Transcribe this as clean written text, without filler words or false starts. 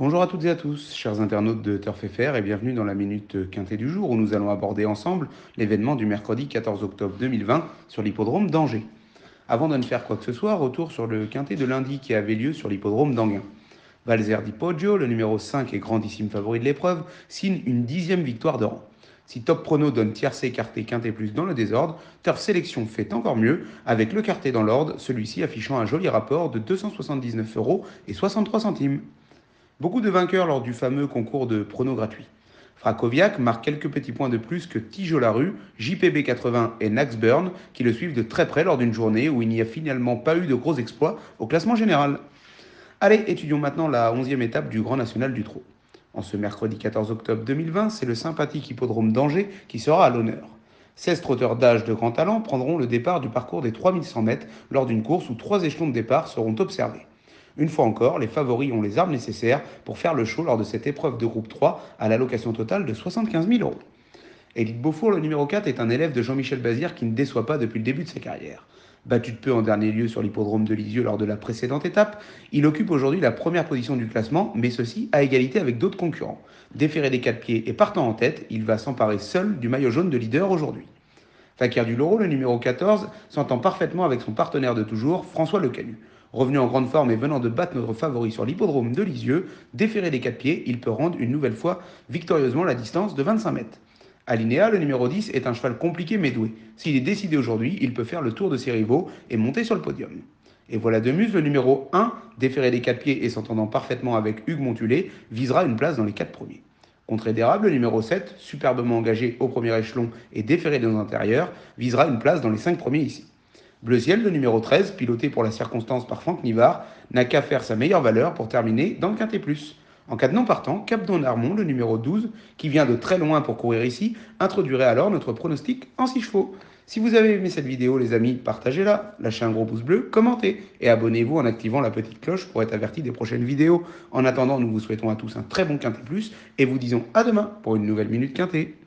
Bonjour à toutes et à tous, chers internautes de Turf FR, et bienvenue dans la Minute Quintée du jour où nous allons aborder ensemble l'événement du mercredi 14 octobre 2020 sur l'hippodrome d'Angers. Avant de ne faire quoi que ce soit, retour sur le Quintet de lundi qui avait lieu sur l'hippodrome d'Anguin. Valzer Di Poggio, le numéro 5 et grandissime favori de l'épreuve, signe une 10e victoire de rang. Si Top Prono donne tiercé, quarté, quintet plus dans le désordre, Turf Sélection fait encore mieux avec le quartet dans l'ordre, celui-ci affichant un joli rapport de 279 euros et 63 centimes. Beaucoup de vainqueurs lors du fameux concours de pronos gratuits. Frakoviak marque quelques petits points de plus que Tijo Larue, JPB 80 et Nax Burn qui le suivent de très près lors d'une journée où il n'y a finalement pas eu de gros exploits au classement général. Allez, étudions maintenant la 11e étape du Grand National du Trot. En ce mercredi 14 octobre 2020, c'est le sympathique hippodrome d'Angers qui sera à l'honneur. 16 trotteurs d'âge de grand talent prendront le départ du parcours des 3100 mètres lors d'une course où 3 échelons de départ seront observés. Une fois encore, les favoris ont les armes nécessaires pour faire le show lors de cette épreuve de groupe 3 à l'allocation totale de 75 000 euros. Éric Beaufour, le numéro 4, est un élève de Jean-Michel Bazir qui ne déçoit pas depuis le début de sa carrière. Battu de peu en dernier lieu sur l'hippodrome de Lisieux lors de la précédente étape, il occupe aujourd'hui la première position du classement, mais ceci à égalité avec d'autres concurrents. Déféré des 4 pieds et partant en tête, il va s'emparer seul du maillot jaune de leader aujourd'hui. Fakir du Loro, le numéro 14, s'entend parfaitement avec son partenaire de toujours, François Lecanu. Revenu en grande forme et venant de battre notre favori sur l'hippodrome de Lisieux, déféré des 4 pieds, il peut rendre une nouvelle fois victorieusement la distance de 25 mètres. Alinéa, le numéro 10, est un cheval compliqué mais doué. S'il est décidé aujourd'hui, il peut faire le tour de ses rivaux et monter sur le podium. Et voilà de Muse, le numéro 1, déféré des 4 pieds et s'entendant parfaitement avec Hugues Montulé, visera une place dans les 4 premiers. Contre Érable, le numéro 7, superbement engagé au premier échelon et déféré dans l'intérieur, visera une place dans les 5 premiers ici. Bleu Ciel, le numéro 13, piloté pour la circonstance par Franck Nivard, n'a qu'à faire sa meilleure valeur pour terminer dans le Quintet Plus. En cas de non partant, Cap d'Armont, le numéro 12, qui vient de très loin pour courir ici, introduirait alors notre pronostic en 6 chevaux. Si vous avez aimé cette vidéo, les amis, partagez-la, lâchez un gros pouce bleu, commentez et abonnez-vous en activant la petite cloche pour être averti des prochaines vidéos. En attendant, nous vous souhaitons à tous un très bon Quintet Plus et vous disons à demain pour une nouvelle Minute Quintet.